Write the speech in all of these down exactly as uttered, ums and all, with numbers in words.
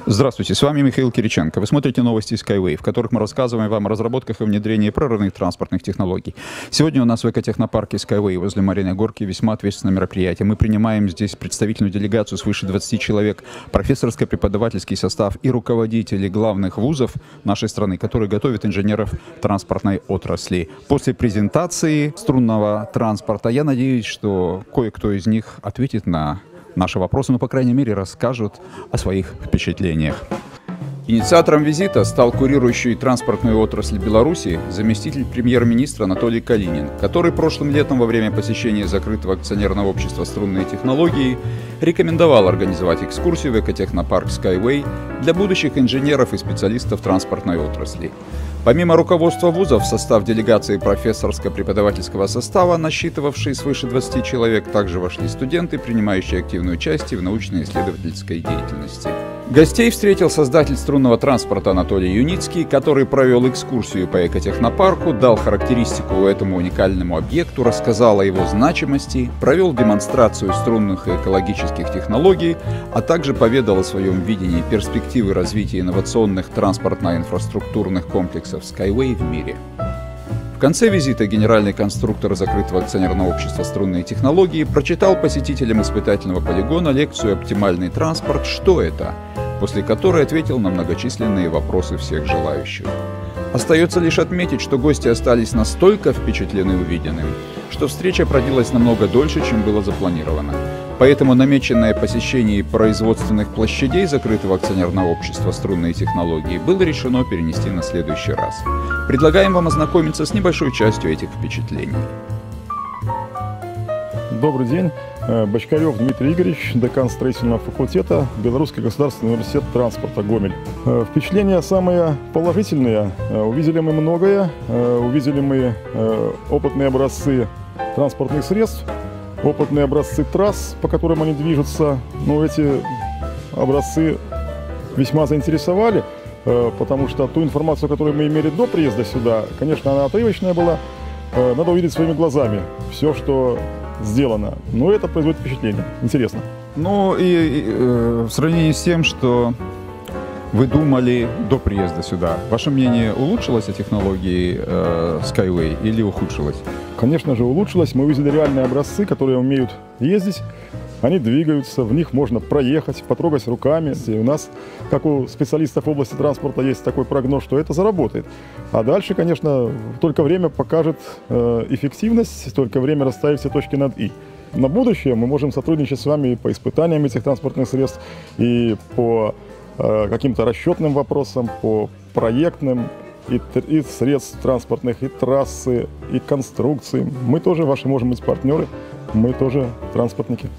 Здравствуйте, с вами Михаил Кириченко. Вы смотрите новости SkyWay, в которых мы рассказываем вам о разработках и внедрении прорывных транспортных технологий. Сегодня у нас в экотехнопарке SkyWay возле Мариной Горки весьма ответственное мероприятие. Мы принимаем здесь представительную делегацию свыше двадцати человек, профессорско-преподавательский состав и руководители главных вузов нашей страны, которые готовят инженеров транспортной отрасли. После презентации струнного транспорта я надеюсь, что кое-кто из них ответит на наши вопросы, но, по крайней мере, расскажут о своих впечатлениях. Инициатором визита стал курирующий транспортную отрасль Беларуси заместитель премьер-министра Анатолий Kalinin, который прошлым летом во время посещения закрытого акционерного общества «Струнные технологии» рекомендовал организовать экскурсию в экотехнопарк SkyWay для будущих инженеров и специалистов транспортной отрасли. Помимо руководства вузов, в состав делегации профессорско-преподавательского состава, насчитывавший свыше двадцати человек, также вошли студенты, принимающие активное участие в научно-исследовательской деятельности. Гостей встретил создатель струнного транспорта Анатолий Юнитskiy, который провел экскурсию по экотехнопарку, дал характеристику этому уникальному объекту, рассказал о его значимости, провел демонстрацию струнных и экологических технологий, а также поведал о своем видении перспективы развития инновационных транспортно-инфраструктурных комплексов SkyWay в мире. В конце визита генеральный конструктор закрытого акционерного общества «Струнные технологии» прочитал посетителям испытательного полигона лекцию «Оптимальный транспорт. Что это?», после которой ответил на многочисленные вопросы всех желающих. Остается лишь отметить, что гости остались настолько впечатлены увиденным, что встреча продлилась намного дольше, чем было запланировано. Поэтому намеченное посещение производственных площадей закрытого акционерного общества «Струнные технологии» было решено перенести на следующий раз. Предлагаем вам ознакомиться с небольшой частью этих впечатлений. Добрый день. Бочкарев Дмитрий Игоревич, декан строительного факультета, Белорусский государственный университет транспорта, Гомель. Впечатления самые положительные. Увидели мы многое. Увидели мы опытные образцы транспортных средств, опытные образцы трасс, по которым они движутся. Но эти образцы весьма заинтересовали, потому что ту информацию, которую мы имели до приезда сюда, конечно, она отрывочная была. Надо увидеть своими глазами все, что сделано. Но это производит впечатление. Интересно. Ну и, и э, в сравнении с тем, что вы думали до приезда сюда, ваше мнение, улучшилась о технологии э, SkyWay или ухудшилось? Конечно же, улучшилось. Мы увидели реальные образцы, которые умеют ездить. Они двигаются, в них можно проехать, потрогать руками. И у нас, как у специалистов в области транспорта, есть такой прогноз, что это заработает. А дальше, конечно, только время покажет э, эффективность, только время расставит все точки над «и». На будущее мы можем сотрудничать с вами и по испытаниям этих транспортных средств, и по э, каким-то расчетным вопросам, по проектным, и, и средств транспортных, и трассы, и конструкции. Мы тоже ваши можем быть партнеры, мы тоже транспортники.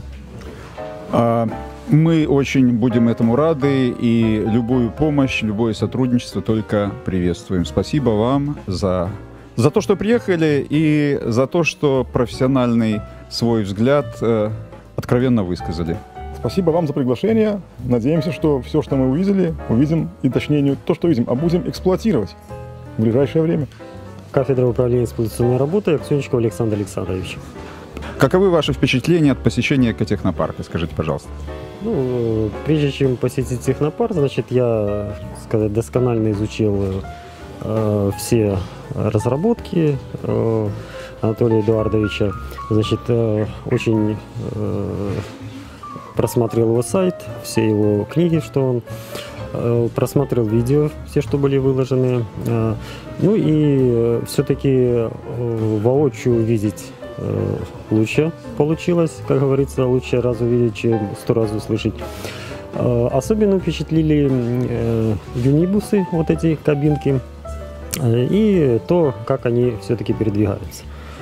Мы очень будем этому рады, и любую помощь, любое сотрудничество только приветствуем. Спасибо вам за, за то, что приехали, и за то, что профессиональный свой взгляд э, откровенно высказали. Спасибо вам за приглашение. Надеемся, что все, что мы увидели, увидим, и точнее не то, что увидим, а будем эксплуатировать в ближайшее время. Кафедра управления эксплуатационной работой, Аксенчиков Александр Александрович. Каковы ваши впечатления от посещения экотехнопарка? Скажите, пожалуйста. Ну, прежде чем посетить технопарк, значит, я, сказать, досконально изучил э, все разработки э, Анатолия Эдуардовича. Значит, э, очень э, просмотрел его сайт, все его книги, что он э, просмотрел видео, все, что были выложены. Э, ну и э, все-таки э, воочию увидеть лучше получилось, как говорится, лучше раз увидеть, чем сто раз услышать. Особенно впечатлили юнибусы, вот эти кабинки, и то, как они все-таки передвигаются.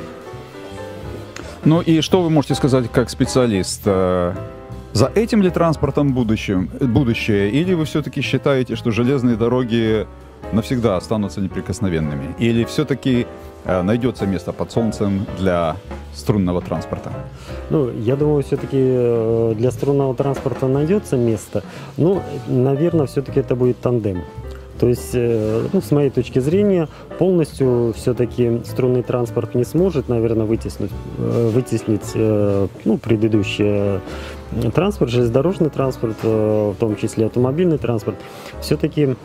Ну и что вы можете сказать как специалист? За этим ли транспортом будущем, будущее? Или вы все-таки считаете, что железные дороги навсегда останутся неприкосновенными? Или все-таки э, найдется место под солнцем для струнного транспорта? Ну, я думаю, все-таки для струнного транспорта найдется место. Ну, наверное, все-таки это будет тандем. То есть, ну, с моей точки зрения, полностью все-таки струнный транспорт не сможет, наверное, вытеснить, вытеснить ну, предыдущий транспорт, железнодорожный транспорт, в том числе автомобильный транспорт. Все-таки,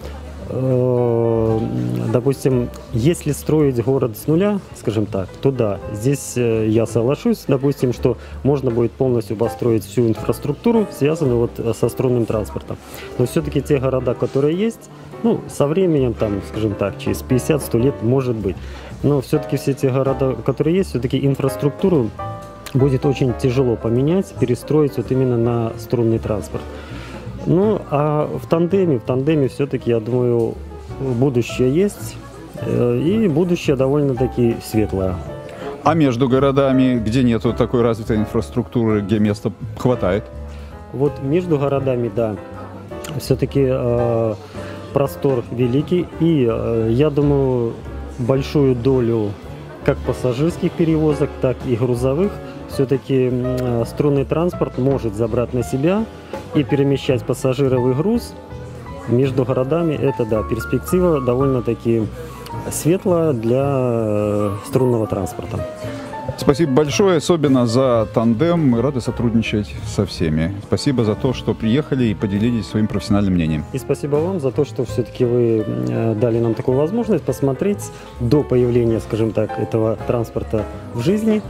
допустим, если строить город с нуля, скажем так, то да, здесь я соглашусь, допустим, что можно будет полностью построить всю инфраструктуру, связанную вот со струнным транспортом. Но все-таки те города, которые есть, ну, со временем, там, скажем так, через пятьдесят-сто лет, может быть. Но все-таки все те города, которые есть, все-таки инфраструктуру будет очень тяжело поменять, перестроить вот именно на струнный транспорт. Ну, а в тандеме, в тандеме все-таки, я думаю, будущее есть, и будущее довольно-таки светлое. А между городами, где нет вот такой развитой инфраструктуры, где места хватает? Вот между городами, да, все-таки э, простор великий, и э, я думаю, большую долю как пассажирских перевозок, так и грузовых все-таки э, струнный транспорт может забрать на себя и перемещать пассажиров и груз между городами. Это, да, перспектива довольно-таки светлая для э, струнного транспорта. Спасибо большое, особенно за тандем. Мы рады сотрудничать со всеми. Спасибо за то, что приехали и поделились своим профессиональным мнением. И спасибо вам за то, что все-таки вы дали нам такую возможность посмотреть до появления, скажем так, этого транспорта в жизни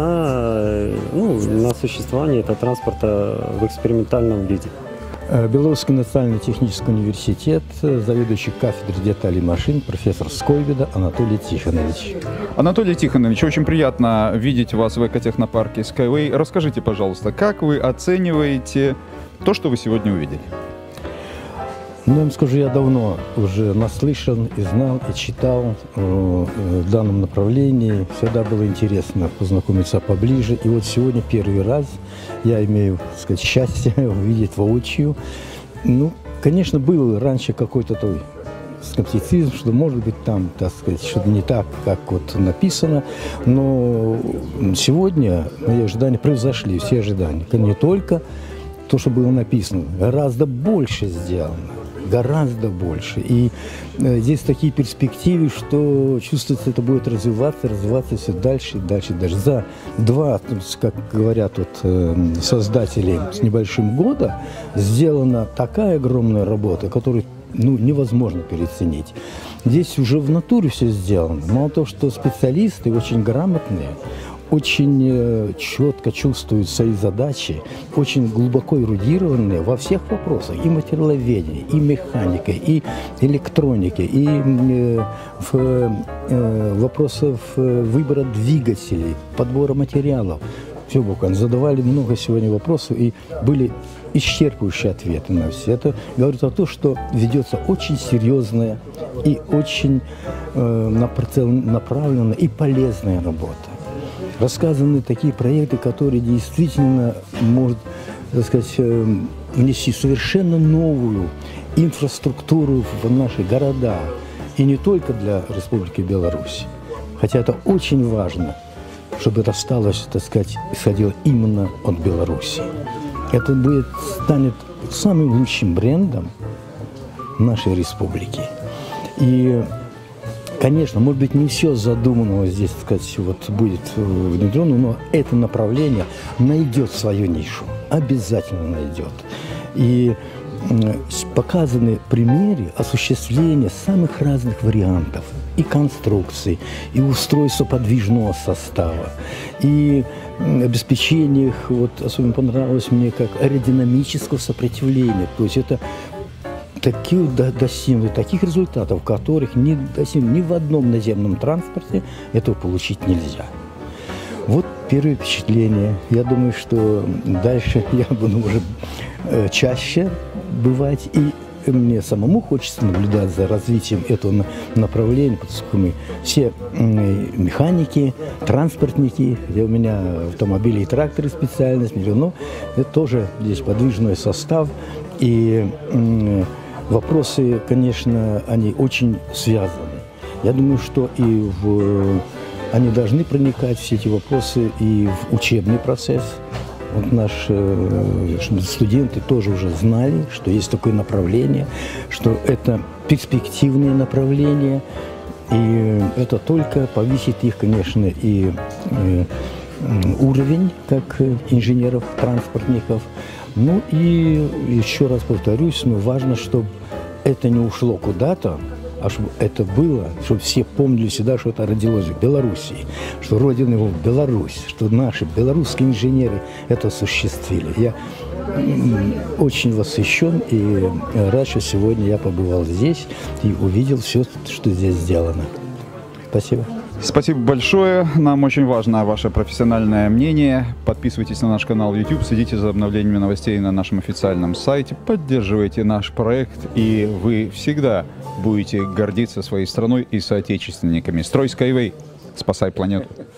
на, ну, на существование этого транспорта в экспериментальном виде. Белорусский национальный технический университет, заведующий кафедрой деталей машин, профессор SkyWay Анатолий Тихонович. Анатолий Тихонович, очень приятно видеть вас в экотехнопарке SkyWay. Расскажите, пожалуйста, как вы оцениваете то, что вы сегодня увидели? Ну, я вам скажу, я давно уже наслышан и знал, и читал э, в данном направлении. Всегда было интересно познакомиться поближе. И вот сегодня первый раз я имею, так сказать, счастье увидеть воочию. Ну, конечно, был раньше какой-то такой скептицизм, что, может быть, там, так сказать, что-то не так, как вот написано. Но сегодня мои ожидания превзошли все ожидания. Не только то, что было написано, гораздо больше сделано. Гораздо больше. И э, здесь такие перспективы, что чувствуется, это будет развиваться, развиваться все дальше и дальше и дальше. За два, как говорят вот, э, создатели с небольшим года, сделана такая огромная работа, которую ну, невозможно переоценить. Здесь уже в натуре все сделано. Мало того, что специалисты очень грамотные, очень э, четко чувствуют свои задачи, очень глубоко эрудированные во всех вопросах, и материаловедения, и механика, и электроники, и э, в э, вопросах выбора двигателей, подбора материалов. Все буквально. Задавали много сегодня вопросов, и были исчерпывающие ответы на все. Это говорит о том, что ведется очень серьезная и очень э, направленная и полезная работа. Рассказаны такие проекты, которые действительно могут, так сказать, внести совершенно новую инфраструктуру в наши города. И не только для Республики Беларусь. Хотя это очень важно, чтобы это стало, так сказать, исходило именно от Беларуси. Это будет, станет самым лучшим брендом нашей республики. И конечно, может быть, не все задуманного здесь, так сказать, вот будет внедрено, но это направление найдет свою нишу, обязательно найдет. И показаны примеры осуществления самых разных вариантов и конструкций, и устройства подвижного состава, и обеспечение, вот особенно понравилось мне, как аэродинамического сопротивления. То есть это такие достигли таких результатов, которых не достигли ни в одном наземном транспорте, этого получить нельзя. Вот первое впечатление. Я думаю, что дальше я буду уже э, чаще бывать, и мне самому хочется наблюдать за развитием этого направления, поскольку мы все э, механики, транспортники, где у меня автомобили и тракторы специальность, но это тоже здесь подвижной состав, и э, вопросы, конечно, они очень связаны. Я думаю, что и в, они должны проникать, все эти вопросы, и в учебный процесс вот наши чтобы студенты тоже уже знали, что есть такое направление, что это перспективное направление, и это только повысит их, конечно, и уровень как инженеров-транспортников. Ну и еще раз повторюсь, ну, важно, чтобы это не ушло куда-то, а чтобы это было, чтобы все помнили всегда, что это родилось в Белоруссии, что родина его Беларусь, что наши белорусские инженеры это осуществили. Я очень восхищен и рад, что сегодня я побывал здесь и увидел все, что здесь сделано. Спасибо. Спасибо большое. Нам очень важно ваше профессиональное мнение. Подписывайтесь на наш канал в YouTube, следите за обновлениями новостей на нашем официальном сайте, поддерживайте наш проект, и вы всегда будете гордиться своей страной и соотечественниками. Строй SkyWay, спасай планету.